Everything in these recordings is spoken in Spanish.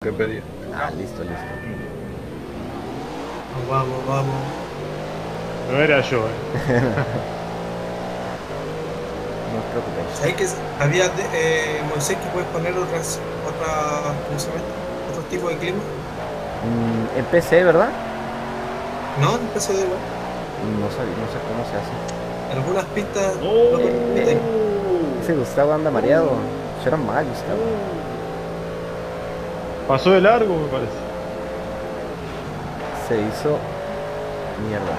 que pedí. Ah, listo, listo. Vamos, vamos. No era yo, No os preocupéis. ¿Sabes que había, Moisés, que puedes poner ¿cómo se llama esto? Otro tipo de clima? En PC, ¿verdad? No, en PC da igual. No sabía, no sé cómo se hace. Algunas pistas lo permiten. Ese Gustavo anda mareado. Yo era mal, Gustavo. Pasó de largo, me parece. Se hizo mierda.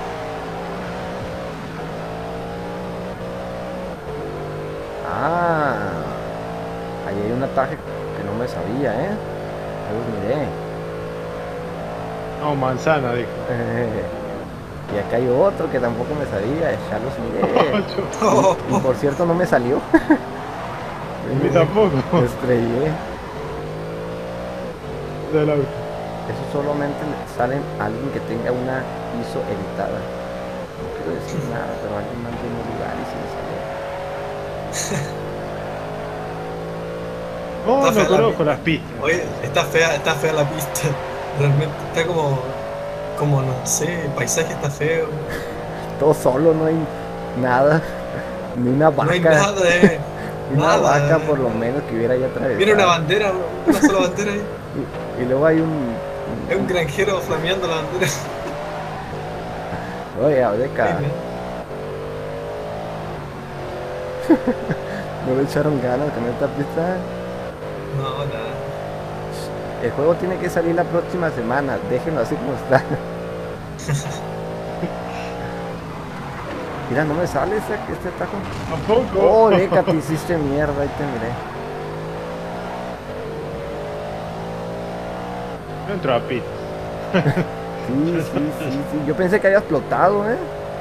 Ah, ahí hay un ataque que no me sabía, ¿eh? Ya los miré. No, manzana, dijo. Y acá hay otro que tampoco me sabía, ya los miré. Oh, Y por cierto no me salió. A mí tampoco. Me estrellé. Del auto. Eso solamente le salen a alguien que tenga una ISO editada. No quiero decir nada, pero alguien más en un lugar y se me salió. No, está no fea la conozco pista. las pistas. Oye, está fea la pista. Realmente está como no sé, el paisaje está feo. Todo solo, no hay nada. Ni una No hay vaca. nada, Una vaca nada. por lo menos que hubiera ahí Viene una atravesado. bandera, una sola bandera ahí. Y luego hay Es un granjero flameando la bandera. Oye, No hay Abeca, nada. no le echaron ganas con esta pista. No, nada. El juego tiene que salir la próxima semana. Déjenlo así como está. Mira, no me sale este tajo. Tampoco. Oh, Deca, te hiciste mierda, ahí te miré. No entro a pistas. Sí, sí, sí, sí. Yo pensé que había explotado, ¿eh?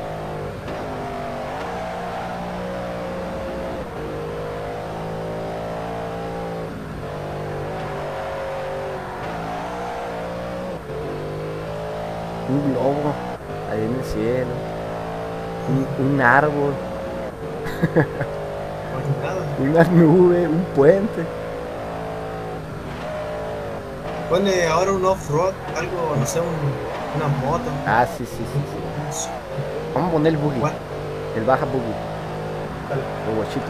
Un globo ahí en el cielo. Un árbol. No hay nada. Una nube, un puente. Pone ahora un off-road, algo, no sé, una moto. Ah, sí, sí, sí, sí. Vamos a poner el buggy. What? El baja buggy. Dale. Los guachitos.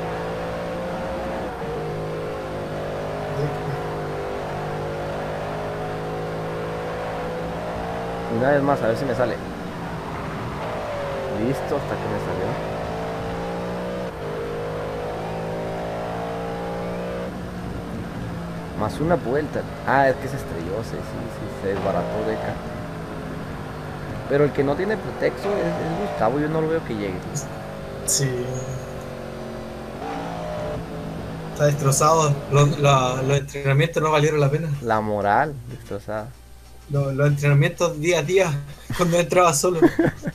Una vez más, a ver si me sale. Listo, hasta que me salió. Más una vuelta. Ah, es que se estrelló, sí, sí, sí, se desbarató de acá. Pero el que no tiene pretexto es Gustavo, yo no lo veo que llegue. Sí. Está destrozado. Los entrenamientos no valieron la pena. La moral destrozada. Los entrenamientos día a día, cuando entraba solo.